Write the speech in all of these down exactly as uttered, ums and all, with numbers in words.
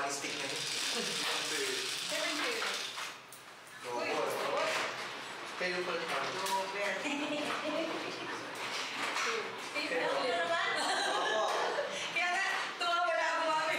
funny stick na yun. Seven two. Uy, kayo pa rin kami. Robert. Kayo Ano naman? Kaya nga, tumawala ako mami.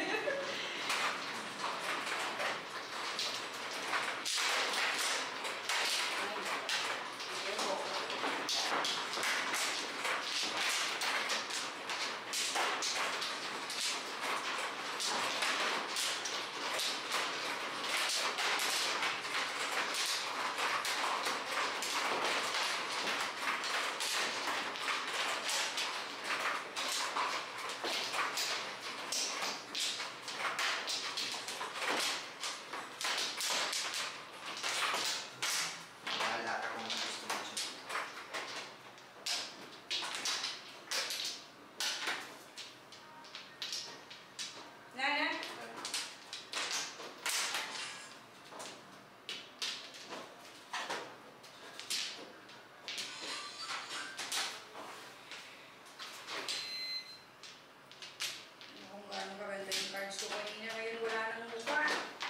Nana? Kung gaano kaganda yung cards ko kanina, ngayon wala nang mukha.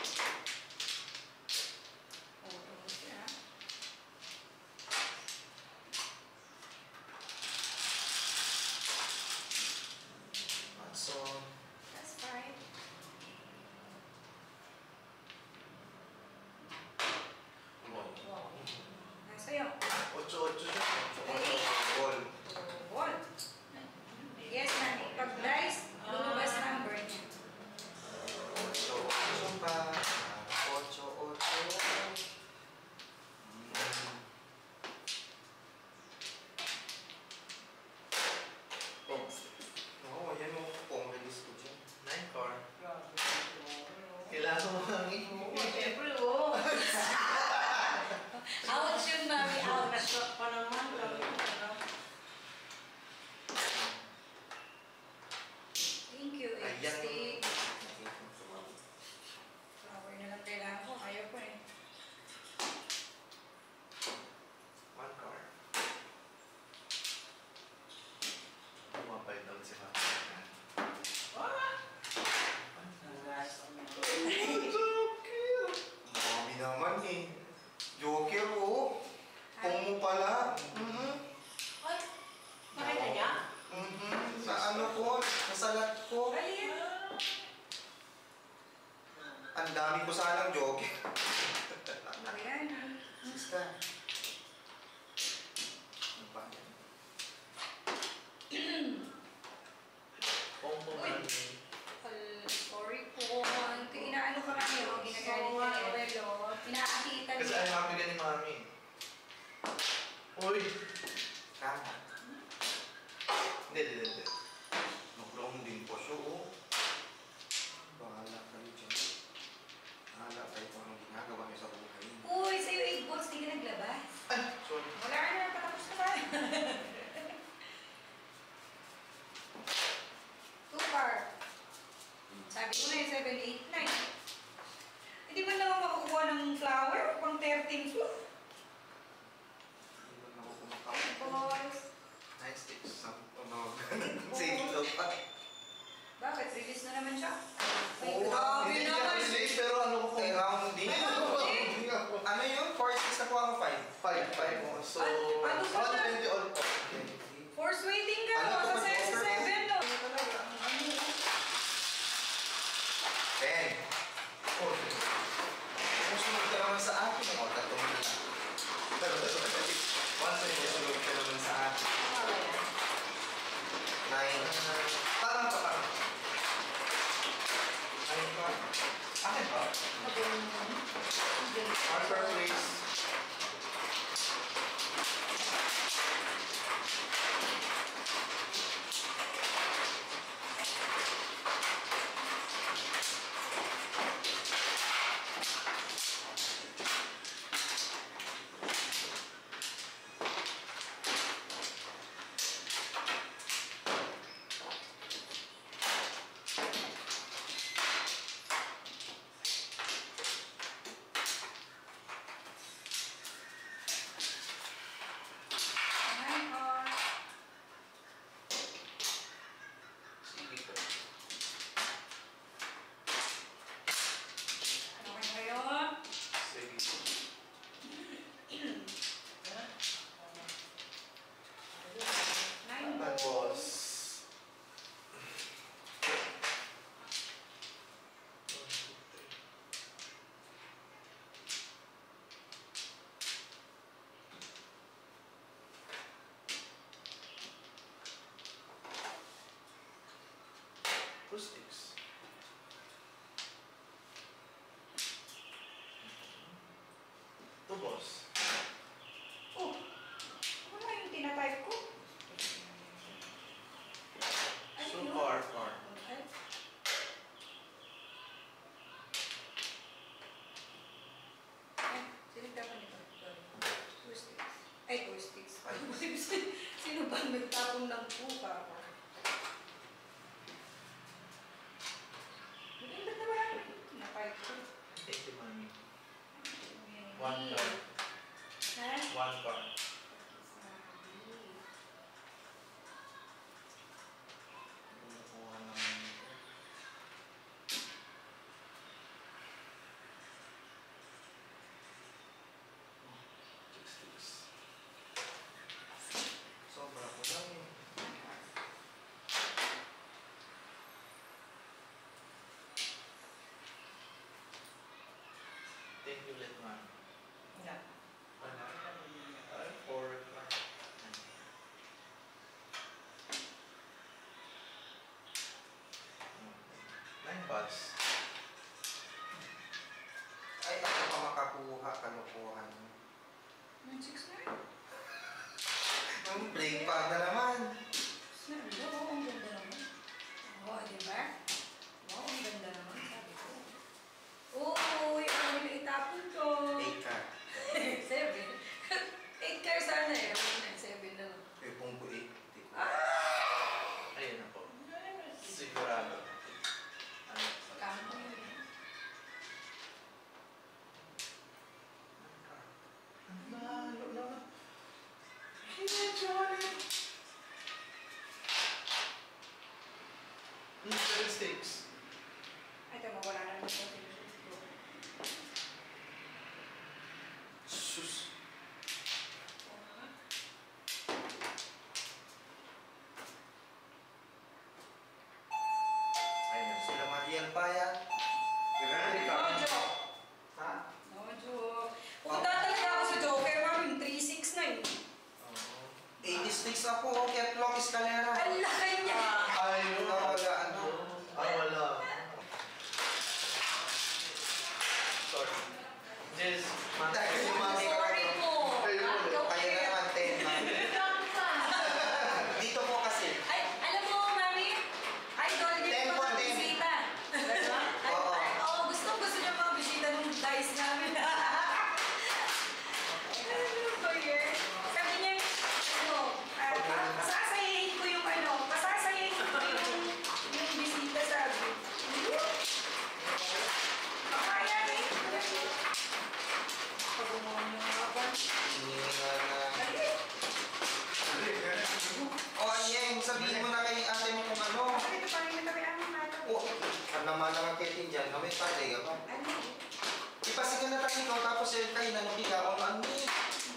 Oo, ito siya. So, That's fine. Wow. Nasa'yo? ocho ocho siya. ocho ball. Ball. Yes, Nani. Pag dice, lumabas number niya. ocho ocho pa. ocho ocho. Oo, yan mo pong release ko dyan. Nine car. Kailangan mo ang Oo, siyempre, oo. Ouch yun, mami. Ouch. Nasok pa naman kami. Thank you, Ayan. Stick. Flower na lang kailangan ko. Ayaw ko eh. One car. Mapay daw si Mami. Mami naman eh. Joker oh. Kung mo pala. Mhm. Ay, makita niya? Mhm. Sa ano ko, sa salat ko. Alin? Ang dami ko sanang joker. Ayan. Sista. Ano pa yan? Pompo man. Al- Sorry po. Inaano ka kami o ginagalit ka ni Abuelo. Inaakita Kasi niya. ayaw happy ka ni Mami. Uy! Tama. Hindi, hindi, hindi. Nag-roam din po siya, oh. Bahala kayo dyan. Bahala kayo kung anong ginagawa niyo sa buhay. Uy, sa'yo eight balls, di ka naglabas. Ay! Sorry. Wala ka na, patapos na tayo. Two car. Sabi ko na yung seven, eight, nine. Hindi ba naman makukuha ng flower? Pang thirteen floor? Hindi mo na ako kumakain. Balls. Nine sticks. Sampo na. Sige lang pa. Bakit? Release na naman siya? Ay, Oo, grabe hindi niya naman. release, pero ano ko kung round din. Ano yun? Four six na kuha ko five. Five, five mo. So, Ano- ano ba one siya? twenty all po. Force waiting ka, Ano no? to, Sa mag-over seven, no? Ten. Oh. Kung sunod ka naman sa akin, o, tatong na lang. Pero, once na yung sunod ka naman sa akin. Nine. Parang pa parang. Nine pa. pag nagtapon ng puka ako. Maganda na ba? Napay ko. Thank you, mami. Ayan. One card. Ha? One card. Sabi. Nakuha naman. Chicks, chicks. Sobra ko lang eh. Thank you, let man. Wala. Wala. Ay, four card. Nine bucks. Ay, ako pa makakuha, kalokohan. Nine six nine. Ang break pa na naman. Six nine. Oo, ang ganda naman. Oo, diba? Wow, ang ganda naman. Sabi ko. Oo, yung ano nila itapon ko. Eight card. Seven. Eight car sana eh. Seven na lang. Eh, kung po eight, di ko. Ah! Ayun na po. Sigurado. Ano? Kamo ko yun. Malo naman. Hinedyo ulit. Hmm, seven sticks. Ay, tama, wala na naman ko. Sus. Ayun, sila Mariel Paya. Grabe ka. No joke. Ha? No joke. Punta talaga ako sa Joker, ma'am, yung three six nine. Oo. eighty sticks ako, kaya Clock Escalera. Ang laki niya. Ay, wala, ano? Ah, wala. Sorry. Jess, matagal yung mami ka. Sorry po. Kaya na naman, ten man. Dito po kasi. Ay, alam mo, mami, idol niyo Ten yung po, mga ten. bisita. Ay, Oo. ay, oo, gusto gusto niyo mga bisita ng dice namin. Ano ba yun? Sabi niya, ano, ah, pa- pasasayahin ko yung ano, pasasayahin ko yung, yung bisita, sabi. Makaya rin. Pag-umuha niyo nga ba? Hindi nga na. Dali. O, Anyeng, sabihin mo na kay ate mo kung ano. Dito pa rin kami ang mga O, ang naman ang ketin dyan, kami pare ka pa. ano? Ipasigan na tayo ikaw, tapos eh, kayo na nung ikaw, ano ano eh.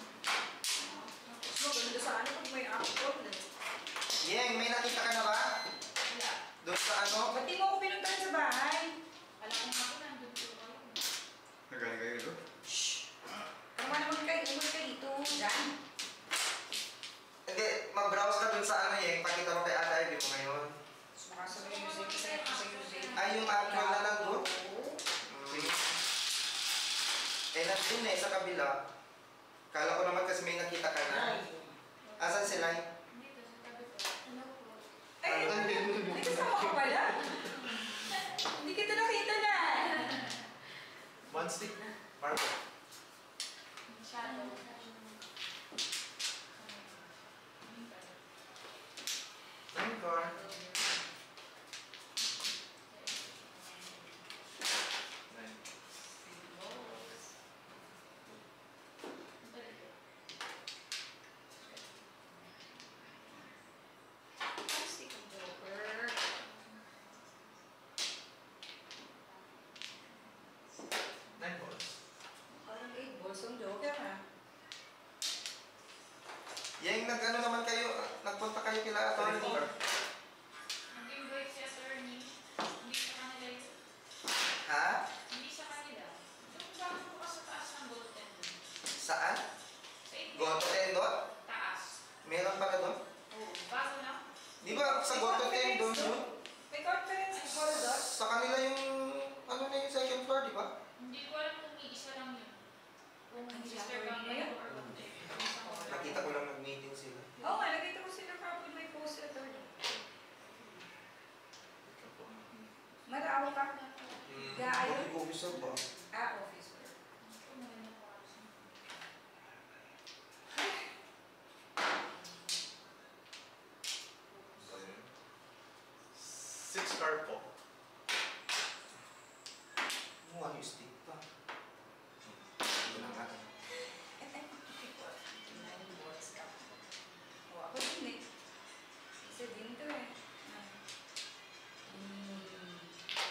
So, ganda sa ano pag may apple. Yeng, may nakita ka na ba? Wala. Doon sa ano? Ba't di mo ako pinuntahan sa bahay? Alam ko nga ako nandun po kayo. Nagaling kayo doon? Shhh! Tama naman kayo, naman kayo dito. Diyan. Hindi, mag-browse ka doon sa ano Yeng, pakita mo kay ate Ivy mo ngayon. So, makasabay yung music, kasi ako sa music. Ay, yung actual na nandun? Oo. Hmm. Eh, nandun eh, sa kabila. Kala ko naman kasi may nakita ka na. Asan sila? Dito sa tabi ko. Ano po? Ay, may kasama ka pala. Hindi kita nakita na. One stick. Marco. Shadow. Nine card. Nine. Plastic ang Joker. Nine balls. Parang eight balls ang Joker, ha? Yang nag-ano naman kayo, nagpunta kayo kila Atty. Moore. Naging break si attorney. Hindi sa kanila yun. Ha? Hindi sa kanila. Yung bago po ka sa taas ng gold tendon. Saan? Sa ito. Goto Tendon? Taas. Meron pala doon? Oo. Bago lang. Di ba sa Goto Tendon doon? May conference call doon? Sa kanila yung, ano na yung second floor, di ba? Hindi ko alam kung iisa lang yun. Kung Ang sister attorney bang na yun? yun or kung Nakita ko lang nag-meeting sila. Oo nga, nakita ko sila kapag may poster doon. Maraw ka? Hmm. Gayo? Officer ba? Ah, officer. sharp po. Mo, ano yung stick pa? Ito na nga. Nine balls ka. O, ako din eh. Isa din to eh. Ah. Hmm.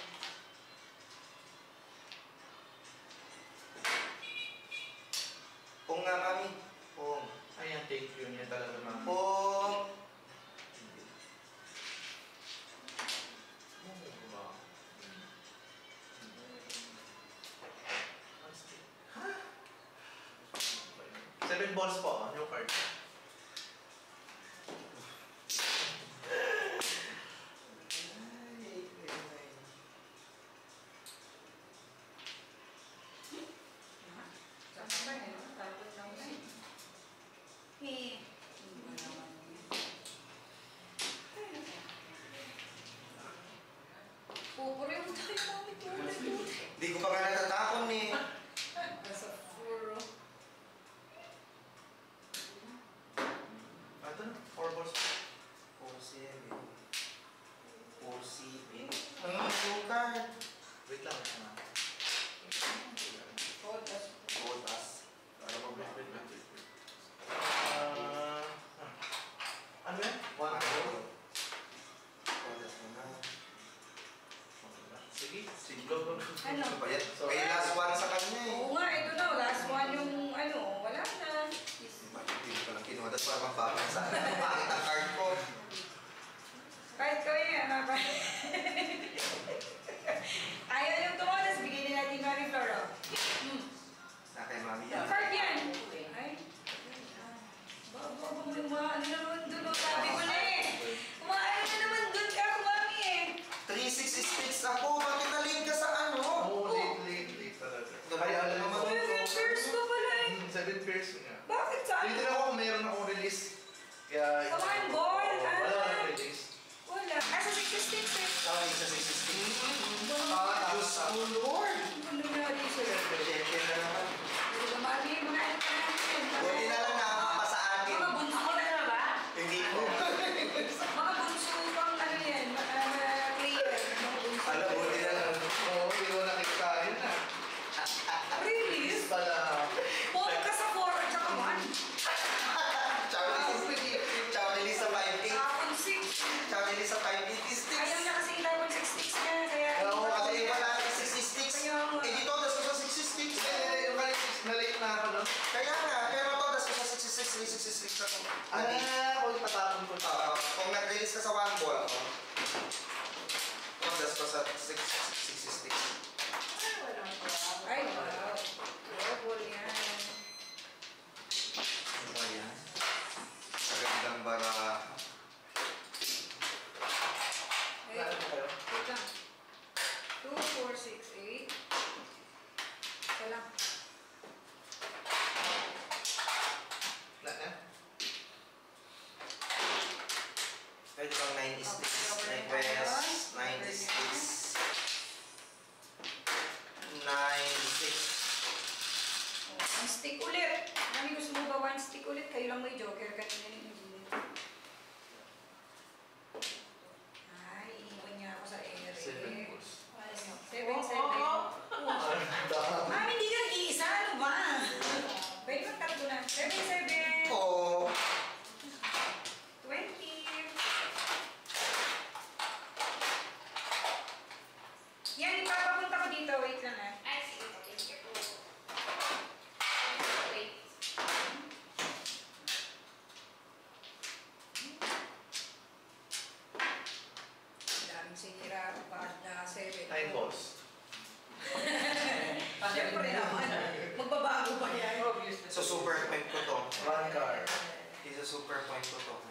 Pong nga, mami. Pong. Ayan, thank you niya talaga ma'am. Pong. Seven balls po, new card. Saka ba eh? Tapos lang na eh. Eh. Hindi naman yun. Pupuri mo tayo mami tulad tulad. Hindi ko pa nga natatapon eh. Nasa furo. Ah, ito na, four balls po. four seven. four seven. Ang new card. Wait lang, wait lang. Todas. Botas. Para Wait, mag- wait, wait, wait, wait. Ah, ah. Ano yan? One ball. Botas mo na. Sige, sige, go, go, go. Ano? Ano ba yan? So, Kaya last one sa kanya eh. Oo nga, ito na. Last one yung ano, wala na. Hindi ko lang kinuha. Tapos parang magbabasa. Bakit ang card ko? Kahit kayo yan, ha? Ayaw yung tumakas, bigyan din natin Mami Flora. Hmm. Na kay mami Yung yan. card yan. Ay. Baba, bumama. Ano naman dun? oh, Sabi ko na eh. Kumaano na naman dun ka, kumami eh. three sixty-six ako. Bakit na-late ka sa ano? Oo, late, late, late talaga. Ganun Kaya alam naman. mo, Uy, may first ko pala eh. Hmm, seven pairs nga. Bakit saan? Hindi ako kung meron akong release. Kaya... Sa one ball, Oo, ah. wala akong release. Wala. Ah, sa sixty-six eh. Tawag sa sixty-six. Ah, Diyos tama, ko, Lord. Ano nangyari sa'yo? Siyempre na naman. Pero dumami yung mga ano pa natin. Buti na lang nakakapa sa akin. Mga bunso na na ba? Hindi ko. Mga bunso pang ano yan, mga clear. Mga bunso. Alam, buti na lang. Oo, hindi ko nakikita yun na. Really? Pala... four ka sa four at saka one. Ciao, Ciao, Elisa five eight. Kapon six. Ciao, Elisa five eighty-six. Ayaw niya kasi ilawon sixty-six niya. Kaya Oo, kasi iba natin sixty-six. Kaya nga. Eh, di todas ko sa sixty-six. Eh, eh, yung kalis, na-late na ako, no? Kaya nga, pero todas ko sa sixty-six, three sixty-six ako. Adi. Ah, kung patapon ko pa. Oo, kung nag-release ka sa one ball, oh. Todas ko sa six sixty-six. Ay, wow. Double yan. Ano ba yan? Sa gandang bara. Ay, Wala na kayo? wait lang. two, four, six, eight. Isa lang. Wala na? Pwede bang ninety-six? Request, ninety-six. ninety-six. Oh, one stick ulit. Mami, gusto mo ba one stick ulit? Kayo lang may joker. Kanina yung hindi. Ay, iniwan niya ako sa ere. Seven balls. Seven, seven. Mami, hindi ka nag-iisa. Ano ba? Pwede bang tatlo na? Seven, seven. Oh. Twenty. Yan, ipapapunta ko dito. Wait lang ah. Ay, sige po. Thank you po. Wait. Ang daming sinira. Bad na seven. Nine balls. Siyempre naman. Magbabago pa yan. So, super point ko to. One card. Isa super point ko to.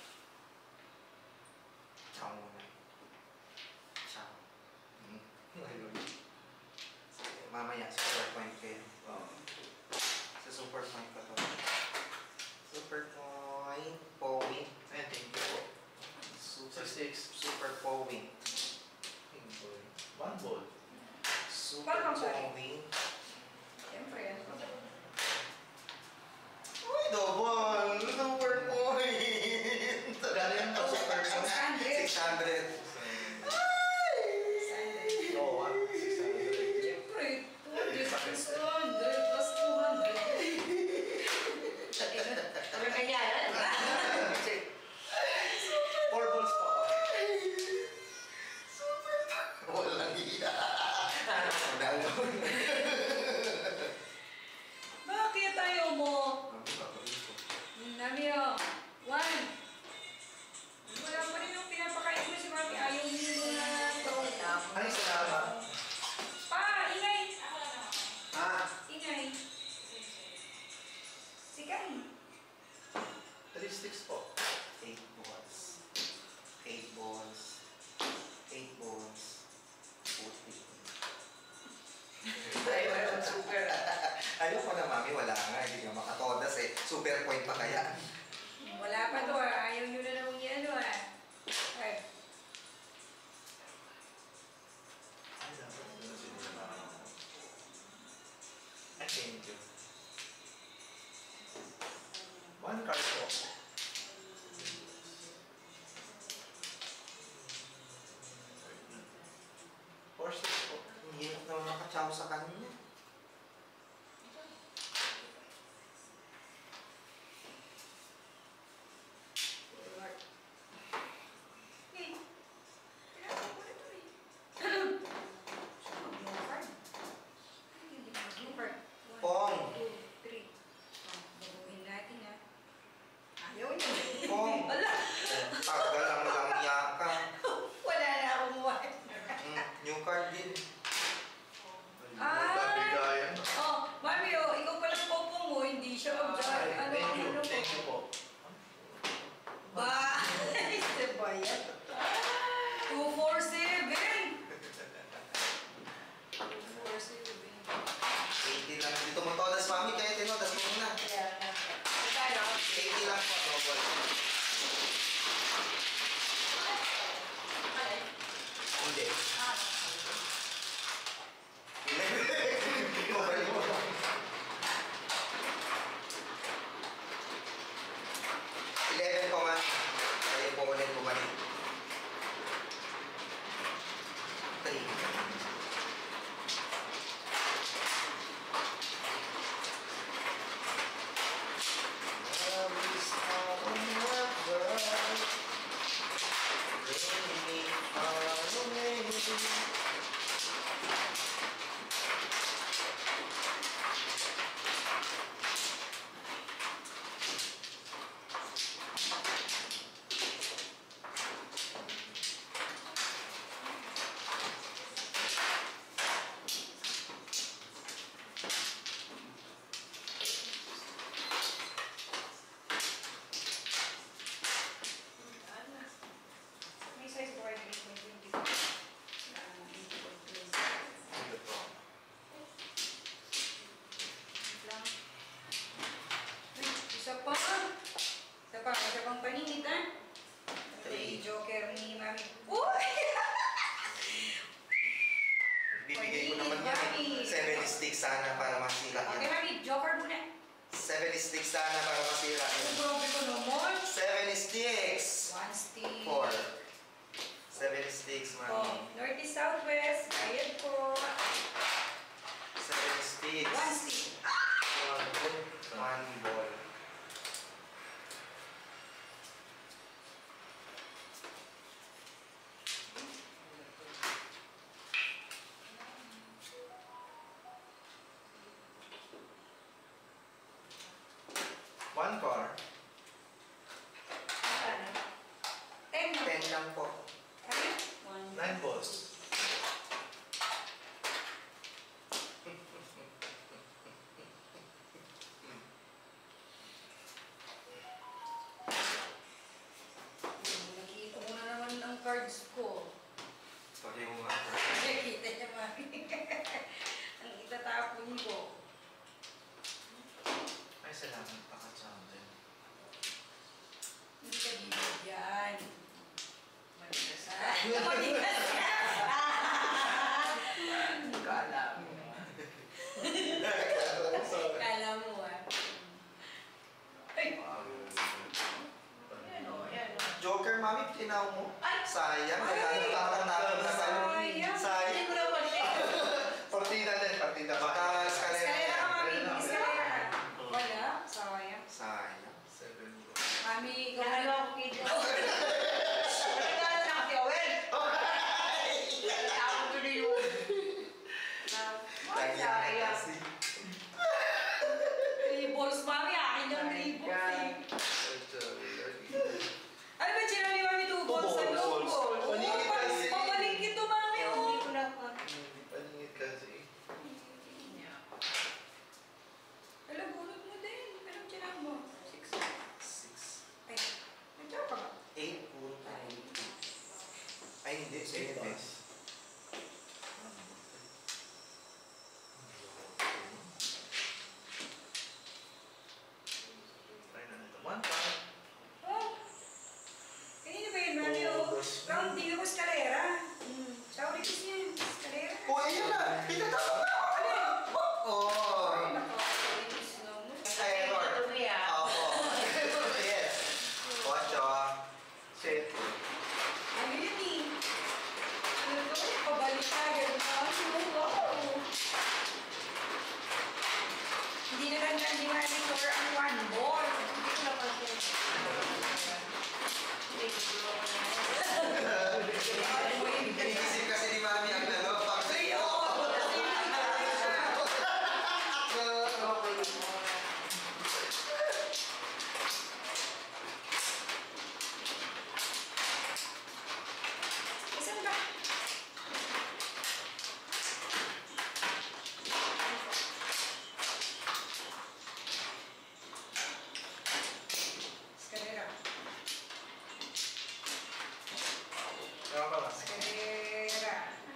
Ciao muna. Ciao. Hmm. Ayun. Sige, mamaya, super point kayo. Oh. Sa super point ko to. Super point. Powing. Ayan, thank you po. Super, Six, six. super powing. One ball. Super Parang sorry. powing. Siyempre yan. Uy, double! Super point! Galing po sa six person. hundred. six hundred. Ah! Seven sticks sana para masira. Ang grabe ko naman. Seven sticks. One stick. Four. Seven sticks, Oh, mami. north, east, south, west. Ayan po. Seven sticks. One stick. One ball. One car. Ano? Ten. Ten lang po. Ano? One. Nine balls. Nakikita mo na naman ang cards ko. Pati yung mga Nakikita niya, mami. Ang itatapon ko. Ay, salamat pa ka sa atin. Hindi ka bibigyan. Manigas ka. Manigas ka. Kala mo. Kala mo ah. Ay. Yan o, yan o. Joker, mami, tinaw mo. Ay! Sayang. Ay! Nagkakatatapon na tayo. Sayang. Sayang. Hindi ko na balik. Partida din, partida. Baka eskalera. Eskalera ka, mami. yan. Eskalera. Wala. Sayang. Sayang. Seven balls. Mami, ikaw na lang ako kid. Nagkakala na kasi, Owen. Ako tuloy yun. Lagi na Sayang. kasi. Three balls, mami. Akin yung three balls eh. Ano ba sila ni Mami two balls sa loob ko? Oo, Paligid kasi. papaligid to, Mami. Oo. Hindi ko na pa. Hindi paningit kasi. Alam, bunot mo din. Anong tiyan mo? Six. Six. Ay, nandiyan pa ba? Eight po. Ay, hindi. Seven. Try na nito. One time. Oh. Kanina ba yun, Mami? Oh. Round D ko eskalera. Hmm. Sabi ko siya, eskalera. Oh, ayun na! Pinatapos na! Ano? Oh! Ay, nakakainis naman. Error. Opo. Yes. Ocho. Shit. Ano yun eh? Ano to? Pabalik ka, ganun ka. Wow! Hindi na lang hindi na lang for ang one ball. Hindi ko na pa ito. Iniisip kasi ni Mami ang lalo. Pag sa'yo. Isan ba? Eskalera. Kaya pa ba? Eskalera.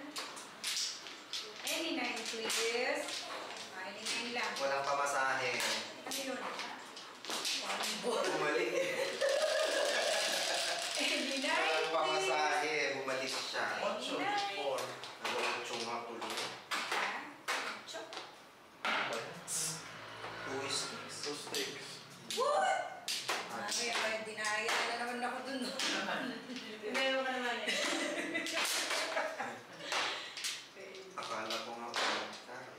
Any nine, please. Ay, nine lang. Walang pamasahe. Ano yun? One ball. Bumalik. Any nine, Walang please. pamasahe. Bumalik siya. Ocho. Four. Nag-ocho nga tuloy. Chop. Two sticks. Two sticks. What? Mami, ay, dinaya na naman ako dun. Dinaya ka naman eh. Akala ko nga walang tayo.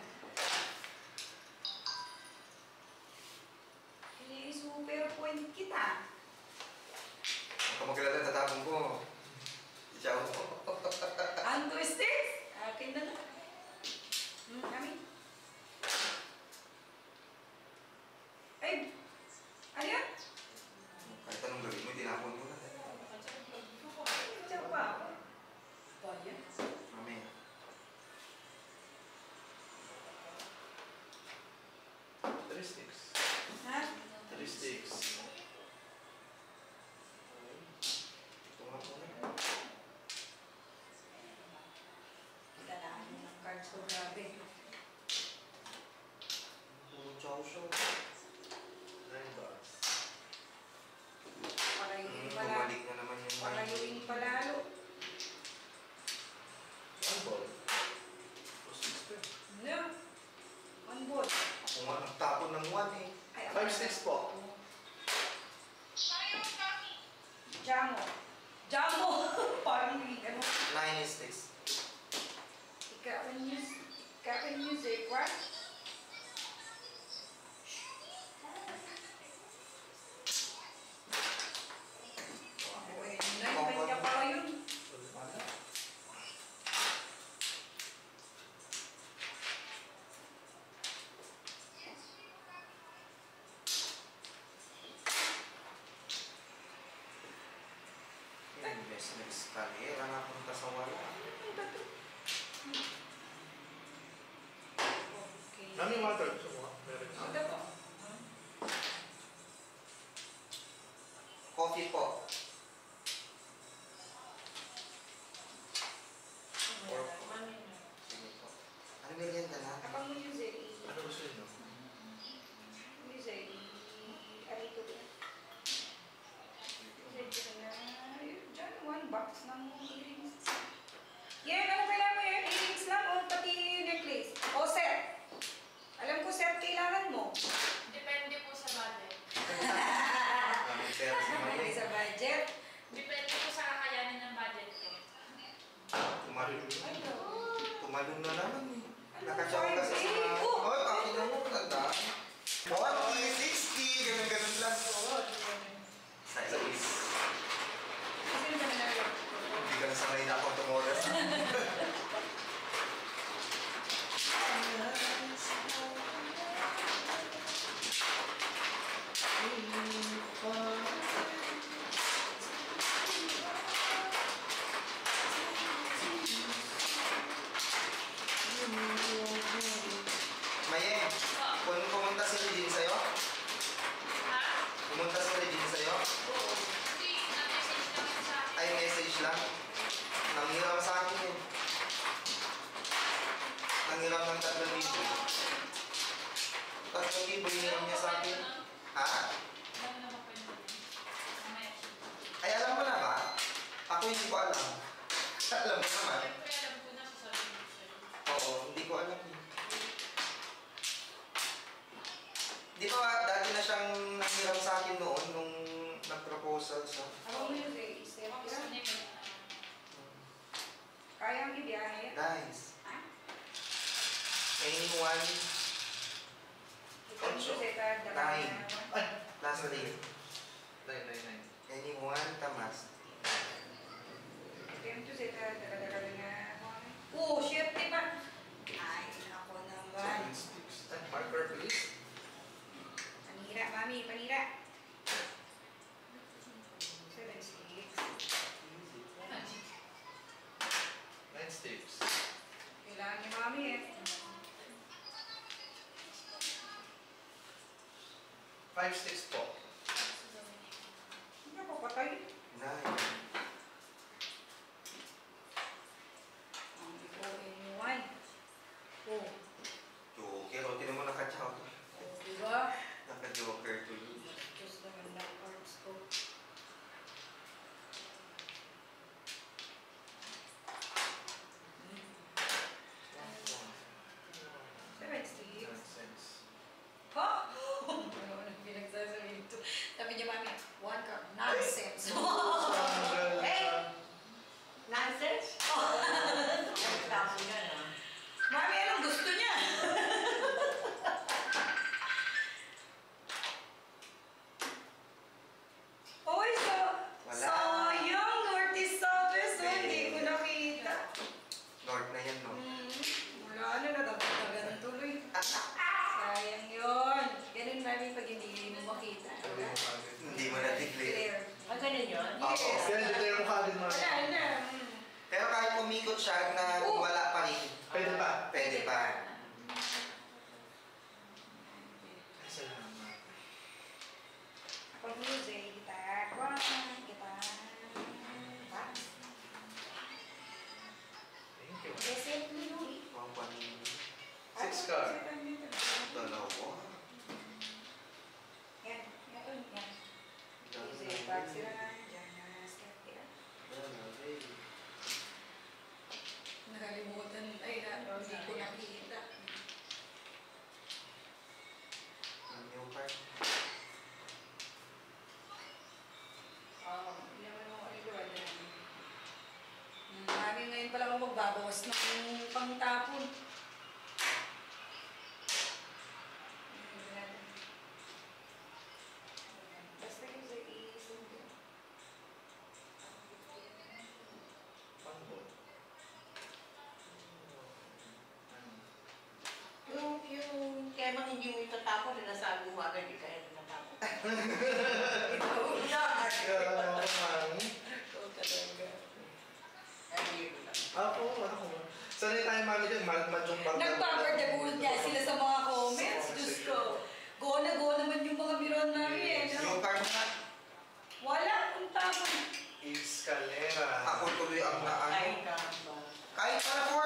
Eh, super point kita. Kung maglala, tatapon ko. Ciao. Ang twisted? Akin na na. Hmm, kami. Ay, ano yan? Kahit anong gawin mo, tinapon ko na. Diyan pa ako. Ba yan? Mamaya. Three sticks. Ha? Three sticks. Jamo. Jamo! Parang hindi, ano. Nine sticks. Ikaw ang music. Ikaw ang music, what? Uy, nine, kanya pala yun. Investment escalera na punta sa wala. Okay. Nami water. Gusto mo? Meron Ang na. dapo. Coffee po. Sige po. Ano merienda na? Kapag mo music, Ano gusto niyo? music, aray ko din. Music na, dyan, one box ng earrings. Yan, ano kailangan mo yan? Earrings lang o pati necklace? O set? Alam ko set kailangan mo. Depende po sa budget. Ang pera si Maya. May sa budget. Depende po sa kakayanin ng budget ko. Tumalun. Ay, no. Tumalun na naman eh. Ano, Nakatsawa ka sa five, mga... eight, oh! Oy, pakita mo, tanda. one sixty! Ganun-ganun lang. Sa is. Kasi naman na lang. Hindi ka nasanay na ako tumores. Mayeng, kung pumunta si Regine sa'yo? Ha? Pumunta si Regine sa'yo? Oo. Hindi, na-message lang yun sa akin. Ay, message lang. Nanghiram sa akin yun. Nanghiram ng tatlong libo. Tatlong libo hiniram niya sa akin. Ha? Alam na ba pa yun? Mamaya. Ay, alam mo na ba? Ako hindi ko alam. Alam mo naman. Siyempre, alam ko na sa sarili ko sa'yo. Oo, hindi ko alam eh. Di ba dati na siyang nanghiram sa akin noon nung nag-proposal sa... Ako mo music, set Ako gusto lang. niya yun. Kaya ang ibiyahe. Nice. Ha? Anyone? Ikaw ang music, ah, dalawa Nine. na. Ay! Last name. Nine, nine, nine. Anyone? Tamas. Ikaw ang music, ah, dalawa na. Oh, shit, di ba? Ay, ako naman. Ay, marker please. Panira, mami, panira. Seven sticks. Nine sticks. Kailangan ni mami eh. Five sticks po. Hindi ako patay. Nine. Ang ikaw anyone. Oh, Joker. O, tinan mo naka-chow. oh, diba? Naka-joker tuloy. Diyos naman ng cards ko. Seven sticks. Nonsense. Ha? Ano nang pinagsasabihin ito? Sabi niya, mami, one cup. Nonsense. Hey! Nonsense? Mami, anong gusto niya? Oy, so, Wala. sayang, Northeast Southwest, so hindi ko nakita. North na yan, no? Hmm, wala na, natatagan tuloy. Sayang yun. Ganun mami pag hindi mo makita. Wala. Hindi mo na-declare. Clear. Ah, ganun yun? Yes. Kaya declare mo kagad mo. Wala na. Hmm. Pero kahit umikot siya na Oh. wala pa rin, Pwede pa. pwede pa. Ay, salamat. Ako music, gitar, one, gitar, bass. Thank you. Reset mo yun. Ang panin. Six card. Dalawa. Yan, yan, yan. Music, Dalawa. back sila na, dyan na, step here. Dalawa. Nakalimutan magbabawas ng pangtapon. Basta yung sa i-sundin. Pangkot. Yung, yung, kaya mang hindi mo itatapon, nasabi mo agad, di kaya natapon. Ikaw na. Kaya naman. Ikaw talaga. Ay, yun lang. Ako, ako. Sanay tayo mami dyan, madyong bangga. Nagpapardagulot niya sila sa mga comments. Diyos ko. Go na go naman yung mga biron namin. eh, Yung no? card na, Wala kung tapon. Escalera. ako tuloy ang Ay, naan. kamba. Kahit para for